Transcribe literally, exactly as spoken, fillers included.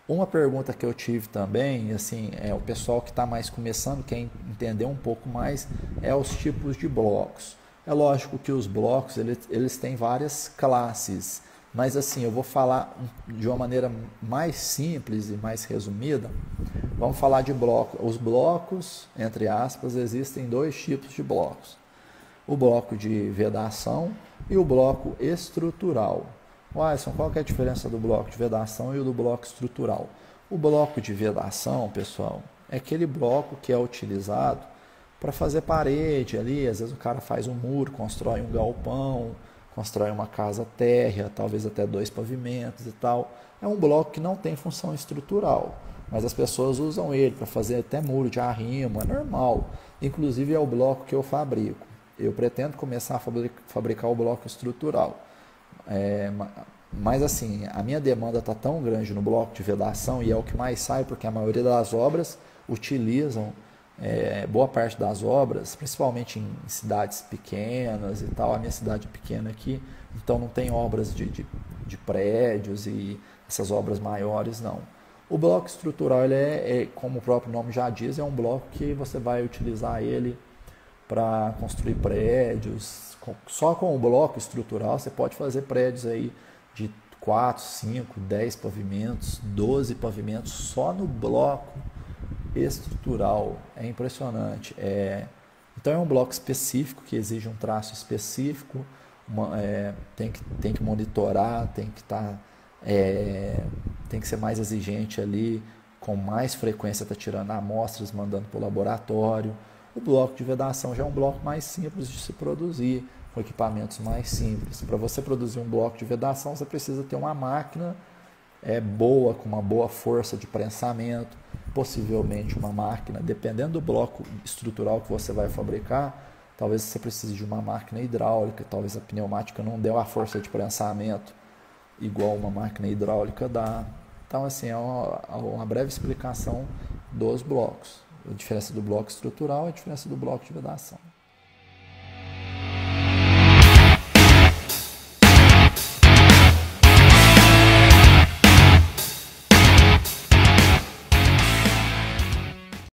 Uma pergunta que eu tive também, assim, é o pessoal que está mais começando, quer entender um pouco mais, é os tipos de blocos. É lógico que os blocos, eles, eles têm várias classes, mas assim, eu vou falar de uma maneira mais simples e mais resumida. Vamos falar de blocos. Os blocos, entre aspas, existem dois tipos de blocos. O bloco de vedação e o bloco estrutural. Alisson, qual que é a diferença do bloco de vedação e do bloco estrutural? O bloco de vedação, pessoal, é aquele bloco que é utilizado para fazer parede ali. Às vezes o cara faz um muro, constrói um galpão, constrói uma casa térrea, talvez até dois pavimentos e tal. É um bloco que não tem função estrutural, mas as pessoas usam ele para fazer até muro de arrimo, é normal. Inclusive é o bloco que eu fabrico. Eu pretendo começar a fabricar o bloco estrutural. É, mas assim, a minha demanda está tão grande no bloco de vedação e é o que mais sai, porque a maioria das obras utilizam, é, boa parte das obras, principalmente em cidades pequenas e tal. A minha cidade é pequena aqui, então não tem obras de, de, de prédios e essas obras maiores, não. O bloco estrutural, ele é, é, como o próprio nome já diz, é um bloco que você vai utilizar ele para construir prédios. Só com o bloco estrutural você pode fazer prédios aí de quatro, cinco, dez pavimentos, doze pavimentos só no bloco estrutural. É impressionante. É... Então é um bloco específico que exige um traço específico, uma, é, tem, que, tem que monitorar, tem que estar, tá, é, tem que ser mais exigente ali, com mais frequência tá tirando amostras, mandando para o laboratório. O bloco de vedação já é um bloco mais simples de se produzir, com equipamentos mais simples. Para você produzir um bloco de vedação, você precisa ter uma máquina é, boa, com uma boa força de prensamento, possivelmente uma máquina, dependendo do bloco estrutural que você vai fabricar, talvez você precise de uma máquina hidráulica, talvez a pneumática não dê a força de prensamento igual uma máquina hidráulica dá. Então, assim, é uma, uma breve explicação dos blocos. A diferença do bloco estrutural e a diferença do bloco de vedação.